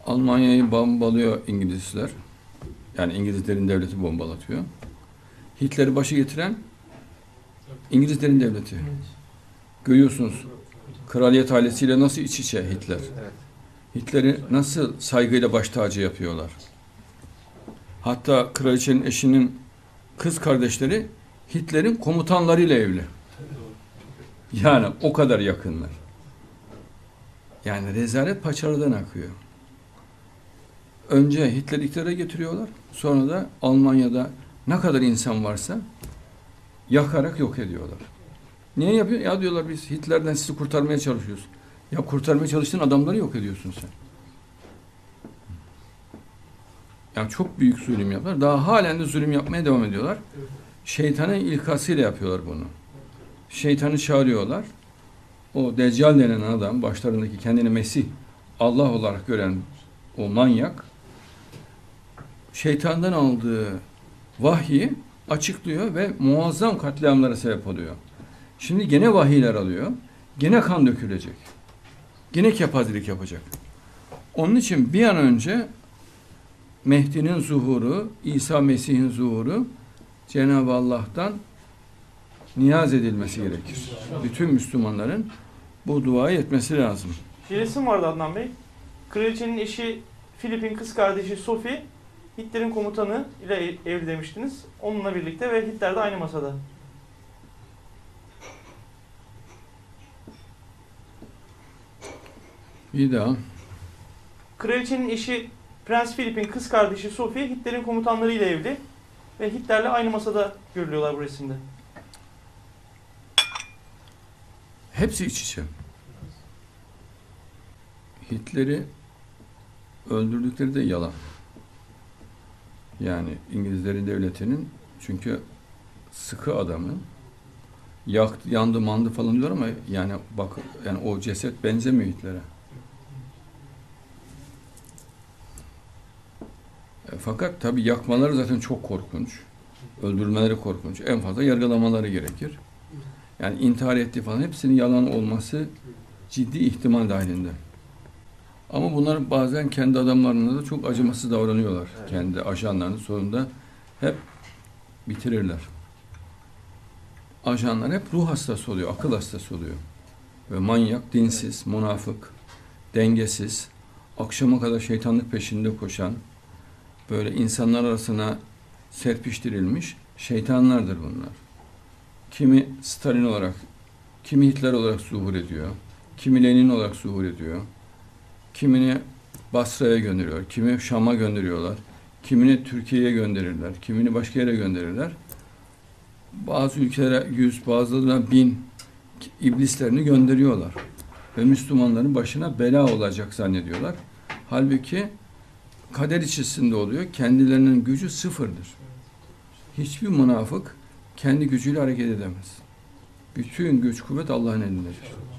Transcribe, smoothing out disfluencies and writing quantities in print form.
Almanya'yı bombalıyor İngilizler. Yani İngilizlerin devleti bombalatıyor. Hitler'i başı getiren İngilizlerin devleti. Görüyorsunuz kraliyet ailesiyle nasıl iç içe Hitler. Hitler'i nasıl saygıyla baş tacı yapıyorlar. Hatta kraliçenin eşinin kız kardeşleri Hitler'in komutanlarıyla evli. Yani o kadar yakınlar. Yani rezalet paçalardan akıyor. Önce Hitler'i iktidara getiriyorlar. Sonra da Almanya'da ne kadar insan varsa yakarak yok ediyorlar. Niye yapıyor? Ya diyorlar biz Hitler'den sizi kurtarmaya çalışıyoruz. Ya kurtarmaya çalıştığın adamları yok ediyorsun sen. Yani çok büyük zulüm yapıyorlar. Daha halen de zulüm yapmaya devam ediyorlar. Şeytanın ilkasıyla yapıyorlar bunu. Şeytanı çağırıyorlar. O dajjal denen adam, başlarındaki kendini Mesih, Allah olarak gören o manyak, şeytandan aldığı vahyi açıklıyor ve muazzam katliamlara sebep oluyor. Şimdi gene vahiyler alıyor, gene kan dökülecek, gene kepazelik yapacak. Onun için bir an önce Mehdi'nin zuhuru, İsa Mesih'in zuhuru Cenab-ı Allah'tan niyaz edilmesi gerekir. Bütün Müslümanların bu duayı etmesi lazım. Bir resim vardı Adnan Bey. Kraliçenin eşi Filip'in kız kardeşi Sophie, Hitler'in komutanı ile evli demiştiniz. Onunla birlikte ve Hitler de aynı masada. Bir daha. Kraliçenin eşi Prens Filip'in kız kardeşi Sophie, Hitler'in komutanları ile evli ve Hitler'le aynı masada görülüyorlar bu resimde. Hepsi iç içe. Hitler'i öldürdükleri de yalan. Yani İngilizlerin devletinin, çünkü sıkı adamı, yandı mandı falan diyorlar ama yani bak, yani o ceset benzemiyor Hitler'e. Fakat tabii yakmaları zaten çok korkunç. Öldürmeleri korkunç. En fazla yargılamaları gerekir. Yani intihar ettiği falan hepsinin yalan olması ciddi ihtimal dahilinde. Ama bunlar bazen kendi adamlarına da çok acımasız davranıyorlar. Evet. Kendi ajanlarının sonunda hep bitirirler. Ajanlar hep ruh hastası oluyor, akıl hastası oluyor. Ve manyak, dinsiz, münafık, dengesiz, akşama kadar şeytanlık peşinde koşan, böyle insanlar arasına serpiştirilmiş şeytanlardır bunlar. Kimi Stalin olarak, kimi Hitler olarak zuhur ediyor, kimi Lenin olarak zuhur ediyor, kimini Basra'ya gönderiyor, kimi Şam'a gönderiyorlar, kimini Türkiye'ye gönderirler, kimini başka yere gönderirler. Bazı ülkelere 100, bazılarına 1000 iblislerini gönderiyorlar. Ve Müslümanların başına bela olacak zannediyorlar. Halbuki kader içerisinde oluyor, kendilerinin gücü sıfırdır. Hiçbir münafık kendi gücüyle hareket edemez. Bütün güç kuvvet Allah'ın elindedir.